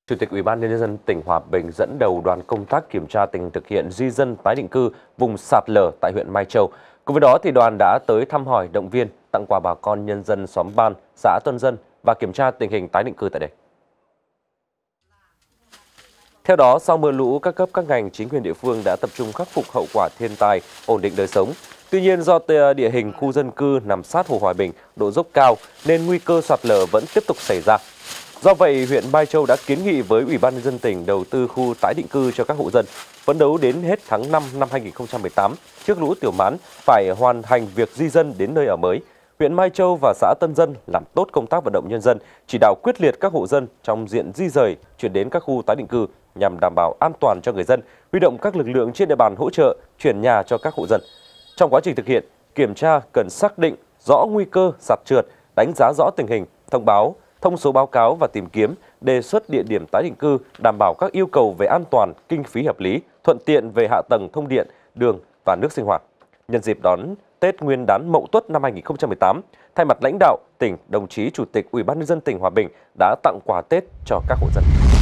Chủ tịch Ủy ban Nhân dân tỉnh Hòa Bình dẫn đầu đoàn công tác kiểm tra tình hình thực hiện di dân tái định cư vùng sạt lở tại huyện Mai Châu. Cùng với đó, đoàn đã tới thăm hỏi, động viên, tặng quà bà con nhân dân xóm Ban, xã Tuân Dân và kiểm tra tình hình tái định cư tại đây. Theo đó, sau mưa lũ, các cấp các ngành chính quyền địa phương đã tập trung khắc phục hậu quả thiên tai, ổn định đời sống. Tuy nhiên, do địa hình khu dân cư nằm sát Hồ Hòa Bình, độ dốc cao nên nguy cơ sạt lở vẫn tiếp tục xảy ra. Do vậy, huyện Mai Châu đã kiến nghị với Ủy ban Nhân dân tỉnh đầu tư khu tái định cư cho các hộ dân, phấn đấu đến hết tháng 5 năm 2018, trước lũ Tiểu Mán phải hoàn thành việc di dân đến nơi ở mới. Huyện Mai Châu và xã Tân Dân làm tốt công tác vận động nhân dân, chỉ đạo quyết liệt các hộ dân trong diện di rời chuyển đến các khu tái định cư nhằm đảm bảo an toàn cho người dân, huy động các lực lượng trên địa bàn hỗ trợ chuyển nhà cho các hộ dân. Trong quá trình thực hiện, kiểm tra cần xác định rõ nguy cơ sạt trượt, đánh giá rõ tình hình, thông số báo cáo và tìm kiếm, đề xuất địa điểm tái định cư, đảm bảo các yêu cầu về an toàn, kinh phí hợp lý, thuận tiện về hạ tầng thông điện, đường và nước sinh hoạt. Nhân dịp đón Tết Nguyên đán Mậu Tuất năm 2018, thay mặt lãnh đạo tỉnh, đồng chí Chủ tịch Ủy ban Nhân dân tỉnh Hòa Bình đã tặng quà Tết cho các hộ dân.